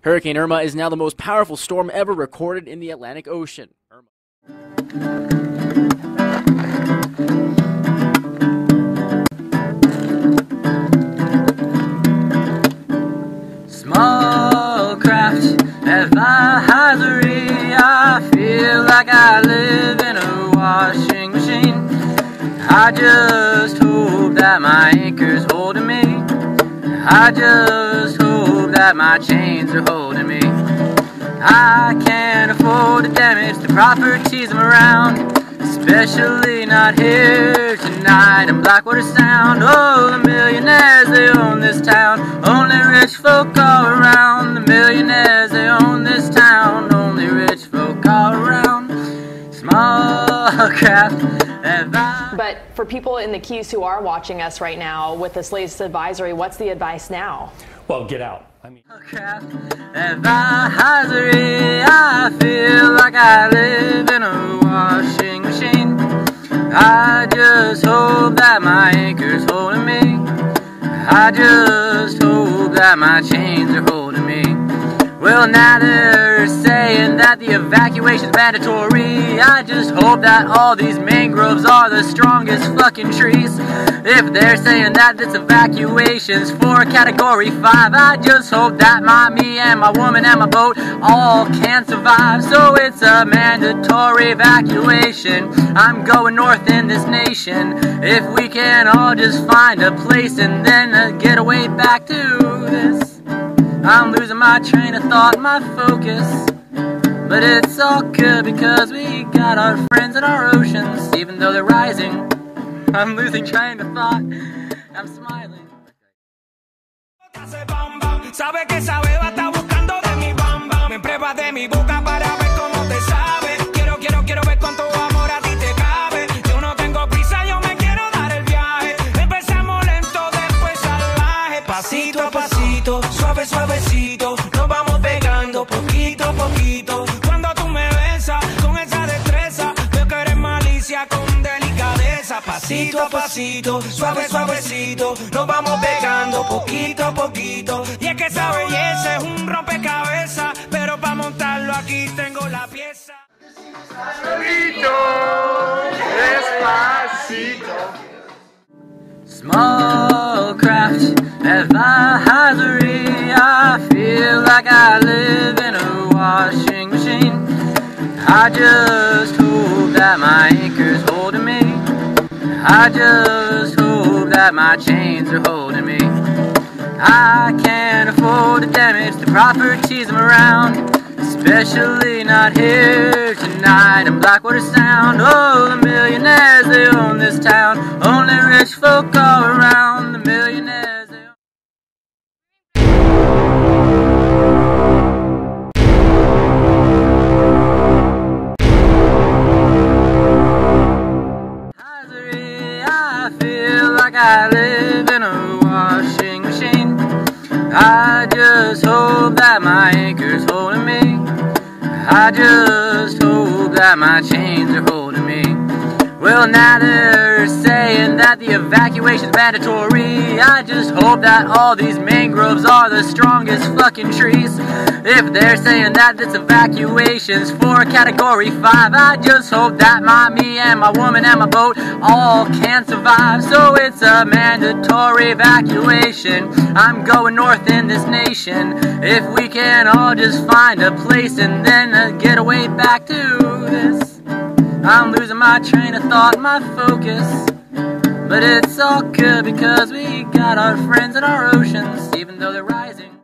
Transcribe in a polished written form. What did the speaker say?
Hurricane Irma is now the most powerful storm ever recorded in the Atlantic Ocean. Small craft advisory, I feel like I live in a washing machine. I just hope that my anchor's holding me. I just hope that my chains are holding me. I can't afford to damage the properties I'm around, especially not here tonight in Blackwater Sound. Oh, the millionaires, they own this town. Only rich folk all around. The millionaires, they own this town. Only rich folk all around. Small craft advice. But for people in the Keys who are watching us right now with this latest advisory, what's the advice now? Well, get out. Craft advisory, I feel like I live in a washing machine. I just hope that my anchor's holding me. I just hope that my chains are holding me. Well, now they're saying that the evacuation's mandatory. I just hope that all these mangroves are the strongest fucking trees. If they're saying that this evacuation's for Category 5, I just hope that me and my woman and my boat all can survive. So it's a mandatory evacuation. I'm going north in this nation. If we can all just find a place and then get away back to this. I'm losing my train of thought, my focus, but it's all good because we got our friends in our oceans, even though they're rising. I'm losing train of thought, I'm smiling. Sabe que esa beba está buscando de mi bamba. Me prueba de mi boca para ver cómo te sabe. Quiero ver cuánto amor a ti te cabe. Yo no tengo prisa, yo me quiero dar el viaje. Empezamos lento, después salvaje. Pasito a pasito, suave suavecito, nos vamos pegando poquito a poquito. Cuando tú me besas con esa destreza, veo que eres malicia con delicadeza. Pasito a pasito, suave suavecito, nos vamos pegando poquito a poquito. Y es que esa belleza es un rompecabezas, pero para montarlo aquí tengo la pieza. Despacito. Small craft advisory, I feel like I live in a washing machine. I just hope that my anchor's holding me. I just hope that my chains are holding me. I can't afford to damage the properties I'm around, especially not here tonight in Blackwater Sound. Oh, the millionaires, they own this town. Only rich folk all around. The millionaires, they own. I feel like I live in a washing machine. I just hope that my anchor's holding me. I just hope that my chains are holding me. Well, now they're saying that the evacuation's mandatory. I just hope that all these mangroves are the strongest fucking trees. If they're saying that this evacuation's for Category 5, I just hope that me and my woman and my boat all can survive. So it's a mandatory evacuation. I'm going north in this nation. If we can all just find a place and then get away back to this. I'm losing my train of thought, my focus, but it's all good because we got our friends in our oceans, even though they're rising.